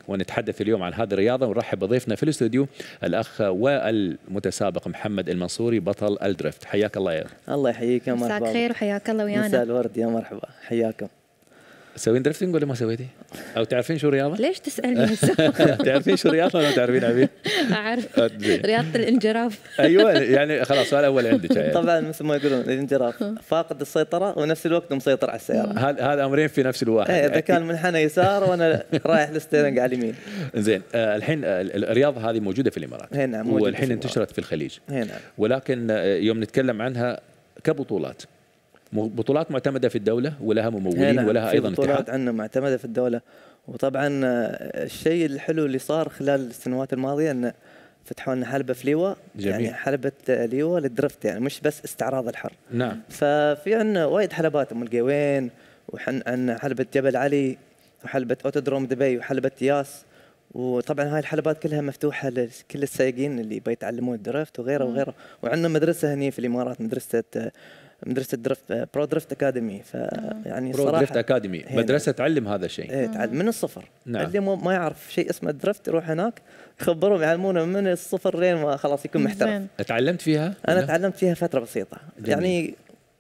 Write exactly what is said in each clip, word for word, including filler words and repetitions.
ونتحدث اليوم عن هذه الرياضة، ونرحب بضيفنا في الاستوديو الأخ والمتسابق محمد المنصوري بطل الدريفت. حياك الله يا الله يحييك يا مرحبا. مساك خير وحياك الله ويانا. مساء الورد يا مرحبا، حياكم. تسوين درفتنج ولا ما سويتي؟ او تعرفين شو رياضه؟ ليش تسالني؟ تعرفين شو رياضه ولا تعرفين عبير؟ اعرف رياضه الانجراف. ايوه يعني خلاص السؤال الاول عندك. طبعا مثل ما يقولون الانجراف فاقد السيطره ونفس الوقت مسيطر على السياره. هذا هذا امرين في نفس الواحد. ايه اذا كان منحنى يسار وانا رايح للستيرنج على اليمين. زين آه الحين الرياضه هذه موجوده في الامارات. هي نعم. والحين انتشرت في الخليج. هي نعم. ولكن يوم نتكلم عنها كبطولات، بطولات معتمده في الدوله ولها ممولين نعم. ولها ايضا اتحاد. بطولات عندنا معتمده في الدوله، وطبعا الشيء الحلو اللي صار خلال السنوات الماضيه ان فتحوا لنا حلبه في ليوة. جميل. يعني حلبه ليوة للدرفت، يعني مش بس استعراض الحر. نعم. ففي عندنا وايد حلبات، ام القوين، وحن عندنا حلبه جبل علي، وحلبه اوتودروم دبي، وحلبه ياس. وطبعا هاي الحلبات كلها مفتوحه لكل السائقين اللي بيتعلمون الدرفت وغيره وغيره. وعندنا مدرسه هني في الامارات، مدرسه مدرسة درفت، برو درفت أكاديمي. فيعني برو درفت أكاديمي مدرسة تعلم هذا الشيء. ايه تعلم من الصفر. نعم. اللي ما يعرف شيء اسمه الدرفت يروح هناك يخبرهم يعلمونه من الصفر لين ما خلاص يكون محترف. تعلمت فيها؟ أنا تعلمت فيها فترة بسيطة. جميل. يعني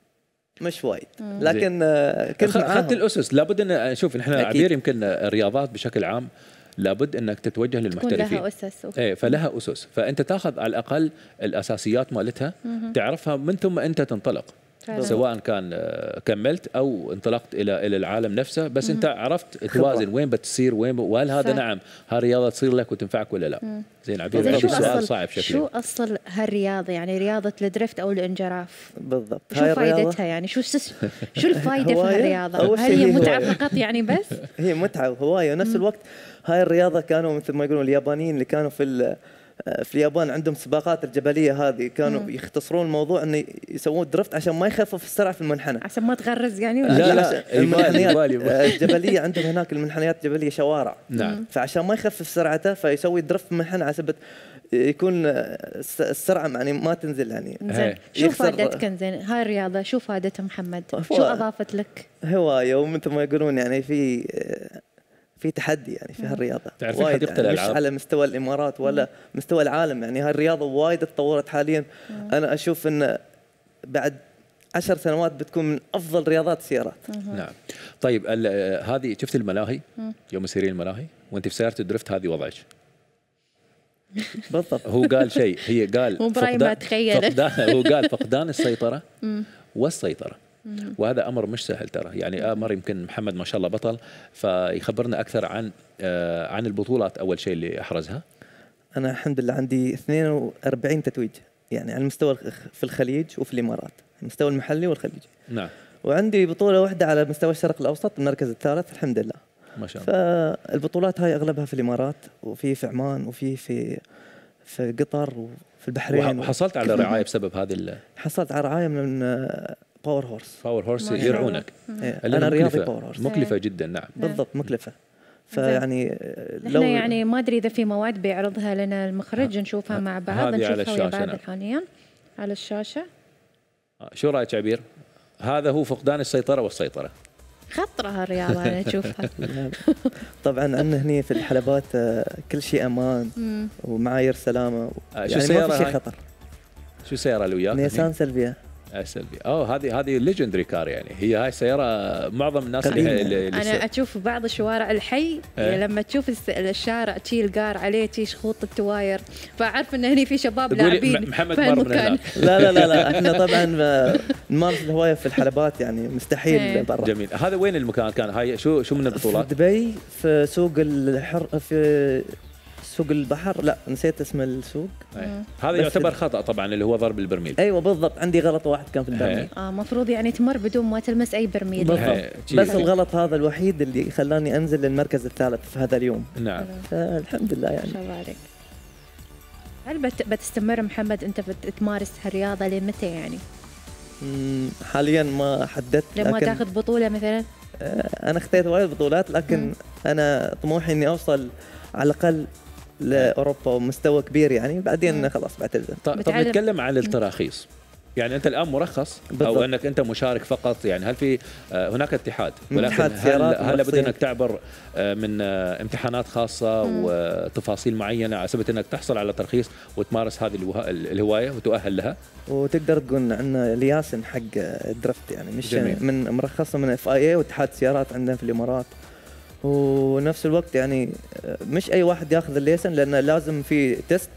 مش وايد، لكن كنت أخذت الأسس. لابد أن شوف نحن عبير يمكن الرياضات بشكل عام لابد انك تتوجه للمحترفين. لها اسس. ايه فلها اسس، فانت تاخذ على الاقل الاساسيات مالتها تعرفها من ثم انت تنطلق. فعلا. سواء كان كملت او انطلقت الى الى العالم نفسه، بس انت عرفت توازن وين بتصير وين، وهل هذا نعم هالرياضه تصير لك وتنفعك ولا لا. مم. زين عبير السؤال صعب شكله. شو اصل هالرياضه، يعني رياضه الدريفت او الانجراف؟ بالضبط. شو فائدتها يعني؟ شو شو الفائده في هالرياضه؟ هل هي متعه فقط يعني بس؟ هي متعه وهوايه ونفس الوقت هاي الرياضه كانوا مثل ما يقولون اليابانيين اللي كانوا في في اليابان عندهم سباقات الجبليه هذه، كانوا مم. يختصرون الموضوع انه يسوون درفت عشان ما يخفف السرعه في المنحنى، عشان ما تغرز يعني. لا لا, لا المنحنيات الجبليه عندهم هناك المنحنيات الجبليه شوارع. نعم. فعشان ما يخفف سرعته فيسوي درفت في المنحنى على سبب يكون السرعه يعني ما تنزل يعني. زين شو فائدتك زين هاي الرياضه؟ شو فائدتها محمد؟ شو اضافت لك؟ هوايه ومثل ما يقولون يعني في في تحدي يعني في هالرياضه. تعرفين حديقه يعني الالعاب مش على مستوى الامارات ولا مم. مستوى العالم، يعني هالرياضه وايد تطورت حاليا. مم. انا اشوف ان بعد عشر سنوات بتكون من افضل رياضات السيارات. نعم. طيب هذه شفت الملاهي مم. يوم يصيرين الملاهي وانت في سياره الدرفت هذه وضعك بالضبط. هو قال شيء، هي قال مو براي ما تخيل. هو قال فقدان السيطره والسيطره، وهذا امر مش سهل ترى. يعني امر يمكن محمد ما شاء الله بطل، فيخبرنا اكثر عن آه عن البطولات اول شيء اللي احرزها. انا الحمد لله عندي اثنين وأربعين تتويج، يعني على المستوى في الخليج وفي الامارات، المستوى المحلي والخليجي. نعم. وعندي بطوله واحده على مستوى الشرق الاوسط، المركز الثالث الحمد لله. ما شاء الله. فالبطولات هاي اغلبها في الامارات، وفي في عمان، وفي في في قطر، وفي البحرين. وحصلت على رعايه بسبب هذه؟ حصلت على رعايه من باور هورس. باور هورس يرعونك. إيه. انا رياضي باور هورس. مكلفه جدا. نعم بالضبط مكلفه. فيعني لو يعني ما ادري اذا في مواد بيعرضها لنا المخرج نشوفها مع بعض، نشوفها ويا بعض حاليا على الشاشه. شو رايك عبير؟ هذا هو فقدان السيطره والسيطره. خطره هالرياضه انا اشوفها. طبعا عندنا هني في الحلبات كل شيء امان ومعايير سلامه، يعني شو السياره ما في شيء خطر. شو السياره اللي وياك؟ نيسان سلفيا. سلفي. اوه هذه هذه ليجندري كار، يعني هي هاي السياره معظم الناس اللي, اللي انا اشوف بعض الشوارع الحي اه؟ لما تشوف الشارع تشي القار عليه تشي خطوط التواير، فاعرف ان هني في شباب لاعبين محمد مر من هناك. لا لا لا لا احنا طبعا نمارس الهوايه في الحلبات، يعني مستحيل برا. جميل. هذا وين المكان كان؟ هاي شو شو من البطولات؟ في دبي، في سوق الحر، في سوق البحر، لا نسيت اسم السوق. هذا يعتبر خطأ طبعا اللي هو ضرب البرميل. ايوه بالضبط، عندي غلط واحد كان في البرميل. اه مفروض يعني تمر بدون ما تلمس اي برميل. بالضبط. بس الغلط هذا الوحيد اللي خلاني انزل للمركز الثالث في هذا اليوم. نعم. الحمد لله يعني. شاء الله عليك. هل بت بتستمر محمد انت بتمارس هالرياضه لمتى يعني؟ حاليا ما حددت. لما تاخذ بطوله مثلا؟ انا اخذت وايد بطولات، لكن مم. انا طموحي اني اوصل على الاقل لاوروبا ومستوى كبير يعني، بعدين خلاص بعتزل. طب نتكلم عن التراخيص. يعني انت الان مرخص بالضبط. او انك انت مشارك فقط، يعني هل في آه، هناك اتحاد، ولكن اتحاد هل سيارات هل لابد مرخصين. انك تعبر آه، من آه، امتحانات خاصه وتفاصيل معينه على سبيل انك تحصل على ترخيص وتمارس هذه الوه- الهوايه وتؤهل لها؟ وتقدر تقول عندنا لياسن حق الدرفت، يعني مش جميل. من مرخصه من اف اي اي واتحاد سيارات عندنا في الامارات. ونفس الوقت يعني مش اي واحد ياخذ الليسن، لان لازم في تيست،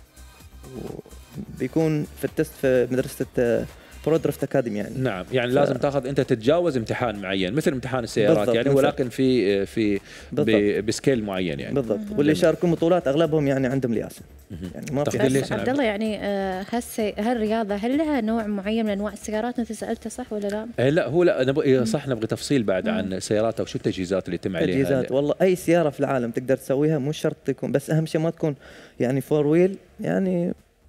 بيكون في التست في مدرسه برو درفت اكاديمي يعني. نعم، يعني ف... لازم تاخذ انت تتجاوز امتحان معين مثل امتحان السيارات بالضبط، يعني، مثل. ولكن في في ب- بسكيل معين يعني. بالضبط. واللي يشاركون بطولات اغلبهم يعني عندهم لياسن، يعني ما في تاخذين بس ليسن عبد الله يعني آه، هالسي هالرياضه هل لها نوع معين من انواع السيارات؟ انت سالته صح ولا لا؟ إيه لا هو لا نبغى صح، نبغى تفصيل بعد عن السيارات او شو التجهيزات اللي يتم عليها. تجهيزات والله اي سياره في العالم تقدر تسويها، مو شرط تكون، بس اهم شيء ما تكون يعني فور ويل، يعني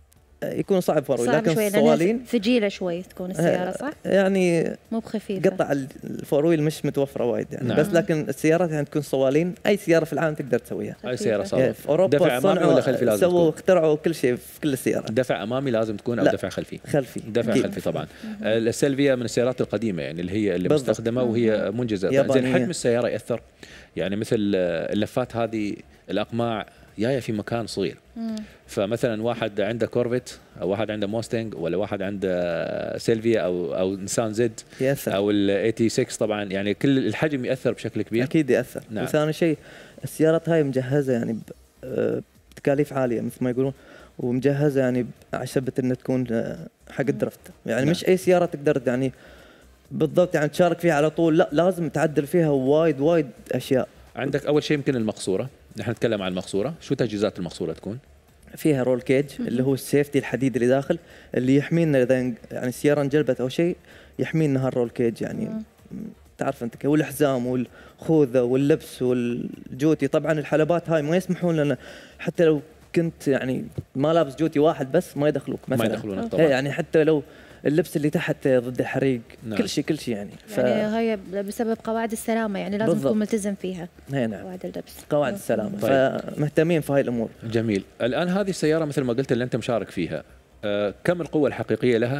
يكون صعب فور ويل، صعب لكن شوي الصوالين ثقيله شوي تكون السياره صح؟ يعني مو بخفيفه. قطع الفور ويل مش متوفره وايد يعني. نعم. بس لكن السيارات يعني تكون صوالين، اي سياره في العالم تقدر تسويها. اي سياره يعني صارت في اوروبا دفع امامي ولا خلفي لازم سووا تكون؟ اخترعوا كل شيء في كل السيارات. دفع امامي لازم تكون او لا. دفع خلفي؟ خلفي دفع أكيد. خلفي طبعا. السلفيا من السيارات القديمه يعني اللي هي اللي بالضبط. مستخدمه وهي منجزه. يابانية. زين حجم السياره ياثر؟ يعني مثل اللفات هذه الاقماع جايه في مكان صغير، فمثلا واحد عنده كورفت او واحد عنده موستنج ولا واحد عنده سيلفيا او او نيسان زد يأثر. او ال ثمانية وثمانين طبعا، يعني كل الحجم ياثر بشكل كبير. اكيد ياثر. نعم. وثاني شيء السيارات هاي مجهزه يعني ب- آه، بتكاليف عاليه مثل ما يقولون، ومجهزه يعني عشان انها تكون آه، حق الدرفت، يعني نعم. مش اي سياره تقدر يعني بالضبط يعني تشارك فيها على طول، لا لازم تعدل فيها وايد وايد اشياء. عندك اول شيء يمكن المقصوره، نحن نتكلم عن المقصوره، شو تجهيزات المقصوره تكون؟ فيها رول كيج اللي هو السيفتي الحديد اللي داخل، اللي يحمينا اذا يعني السياره انجلبت او شيء، يحمينا هالرول كيج يعني. تعرف انت كيف، والحزام والخوذه واللبس والجوتي. طبعا الحلبات هاي ما يسمحون لنا، حتى لو كنت يعني ما لابس جوتي واحد بس ما يدخلوك مثلا. ما يدخلونك إيه طبعا. يعني حتى لو اللبس اللي تحت ضد الحريق. نعم. كل شيء كل شيء يعني. ف... يعني هي بسبب قواعد السلامه، يعني لازم بالضبط. تكون ملتزم فيها. هي نعم. قواعد اللبس. قواعد السلامه. طيب. فمهتمين في هاي الامور. جميل. الان هذه السياره مثل ما قلت اللي انت مشارك فيها، آه كم القوه الحقيقيه لها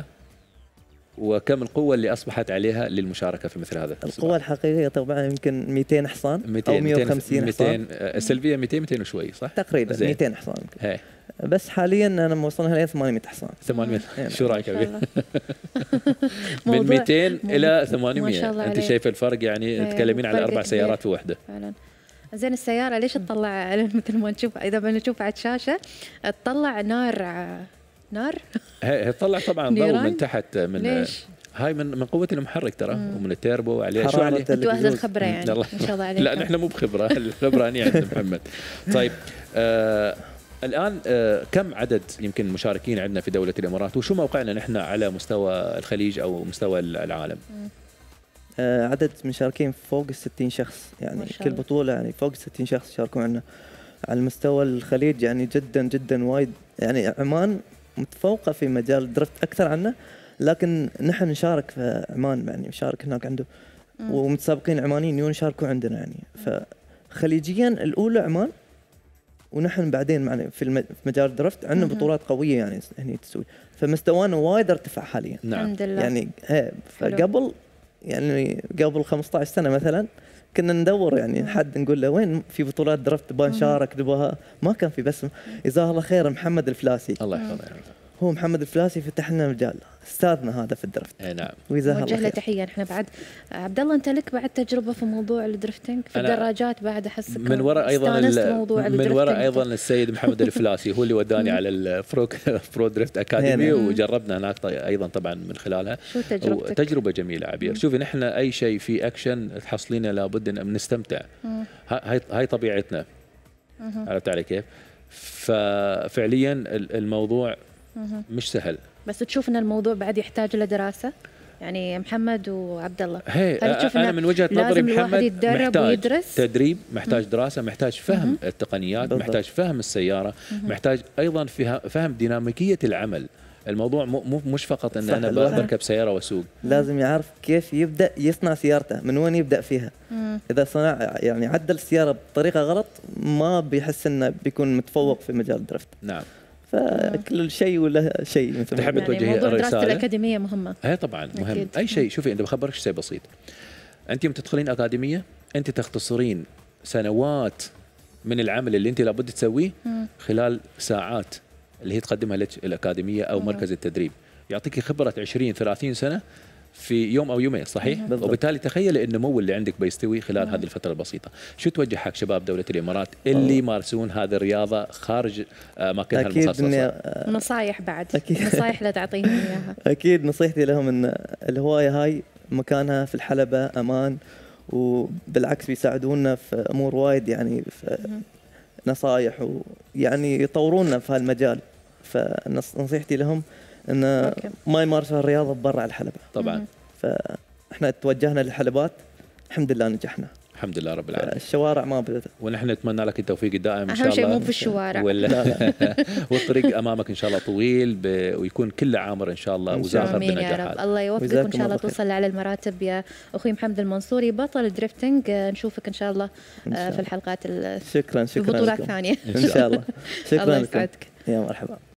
وكم القوه اللي اصبحت عليها للمشاركه في مثل هذا السباق؟ القوة الحقيقية طبعا يمكن مئتين حصان مئتين او مئة وخمسين حصان مئتين آه، السلفيه مئتين مئتين وشوي صح؟ تقريبا زين. مئتين حصان يمكن. هي بس حاليا انا موصلها لين ثمانمئة حصان. ثمانمئة. نعم. شو رايك ما شاء ابي؟ الله. من موضوع- مئتين مو- الى ما ثمانمئة. شاء الله انت عليك. شايف الفرق يعني؟ إيه، تتكلمين على فرق اربع كبير. سيارات في وحده. فعلا. زين السيارة ليش تطلع مثل ما نشوف إذا بنشوف على الشاشة تطلع نار ع- نار؟ هي هي تطلع طبعا ضوء نيران؟ من تحت من ليش؟ هاي من من قوه المحرك ترى ومن التيربو عليه شو حرارة عليه؟ ال- أنتوا أهل الجوز. الخبرة يعني الله. ما شاء الله عليكم. لا نحن مو بخبره، الخبره هني عند محمد. طيب آه الان آه كم عدد يمكن المشاركين عندنا في دوله الامارات، وشو موقعنا نحن على مستوى الخليج او مستوى العالم؟ آه عدد مشاركين فوق الستين شخص يعني. ما شاء كل الله. بطولة يعني فوق الستين شخص يشاركون عندنا. على مستوى الخليج يعني جدا جدا وايد يعني. عمان متفوقة في مجال الدرفت أكثر عنا، لكن نحن نشارك في عمان يعني، نشارك هناك عنده. ومتسابقين عمانيين يجون يشاركوا عندنا يعني. فخليجيا الأولى عمان، ونحن بعدين معنا في الم- في مجال الدرفت عندنا بطولات قوية يعني هني تسوي. فمستوانا وايد ارتفع حاليا. نعم. الحمد لله. يعني ايه حلو. فقبل يعني قبل خمسة عشر سنة مثلا كنا ندور يعني حد نقول له وين في بطولات درفت نبغى نشارك نبغاها، ما كان في. بس جزاه الله خير محمد الفلاسي، الله يحفظه. هو محمد الفلاسي فتح لنا مجال، استاذنا هذا في الدرفت. اي نعم. وجزاه موجه الله له خير. تحيه. احنا بعد عبد الله انت لك بعد تجربه في موضوع الدرفتنج في أنا الدراجات بعد احسك من وراء ايضا استانست ال- موضوع من الدرفتنج. وراء ايضا السيد محمد الفلاسي هو اللي وداني على البرو برو دريفت اكاديمي، هنا. وجربنا هناك ط- ايضا طبعا من خلالها. شو تجربتك؟ تجربه جميله عبير. شوفي نحن اي شيء في اكشن تحصلينه لابد ان نستمتع. هاي هاي طبيعتنا. عرفت علي كيف؟ ففعليا ال- الموضوع مش سهل. بس تشوف ان الموضوع بعد يحتاج له دراسه يعني محمد وعبد الله؟ هي هل تشوف انا إنه من وجهه نظري لازم الواحد محمد يتدرب محتاج ويدرس؟ تدريب، محتاج دراسه، محتاج فهم التقنيات، بالضبط. محتاج فهم السياره، محتاج ايضا فيها فهم ديناميكيه العمل. الموضوع مو مو مش فقط ان صح، انا الواحد- بركب سياره واسوق. لازم يعرف كيف يبدا يصنع سيارته، من وين يبدا فيها. اذا صنع يعني عدل السياره بطريقه غلط ما بيحس انه بيكون متفوق في مجال الدرفت. نعم. فكل شيء وله شيء مثل تحب يعني توجهي موضوع دراسة رسالة؟ الأكاديمية مهمة. هي طبعا مهم. أكيد. اي شيء، شوفي انت بخبرك شيء بسيط، انت يوم تدخلين اكاديميه انت تختصرين سنوات من العمل اللي انت لابد تسويه خلال ساعات اللي هي تقدمها لك الاكاديميه او مم. مركز التدريب، يعطيك خبره عشرين ثلاثين سنه في يوم او يومين، صحيح؟ بالضبط. وبالتالي تخيل النمو اللي عندك بيستوي خلال مم. هذه الفتره البسيطه. شو توجه حق شباب دوله الامارات اللي يمارسون هذه الرياضه خارج اماكنها اكيد المخصصه؟ إني نصايح بعد، أكيد. نصايح لا تعطيهم إياها. اكيد نصيحتي لهم ان الهوايه هاي مكانها في الحلبه امان، وبالعكس بيساعدونا في امور وايد، يعني في نصايح ويعني يطورونا في هالمجال. فنصيحتي لهم ان أوكي. ما يمارسوا الرياضه برا الحلبه. طبعا. فاحنا توجهنا للحلبات الحمد لله نجحنا. الحمد لله رب العالمين. الشوارع ما بدأت. ونحن نتمنى لك التوفيق الدائم ان شاء أهم الله. شيء مو في الشوارع. ولا والطريق امامك ان شاء الله طويل ب... ويكون كله عامر ان شاء الله إن شاء وزاخر آمين يا بنجاحات. رب. الله يوفقك وجزاكم وإن شاء الله الله خير. توصل على المراتب يا أخوي محمد المنصوري بطل الدريفتنج. آه، نشوفك إن شاء الله إن شاء آه، في الله. الحلقات ال- شكرا في شكرا بطولات لكم. ثانية. ان شاء الله. الله شكرا لكم يسعدك. يا مرحبا.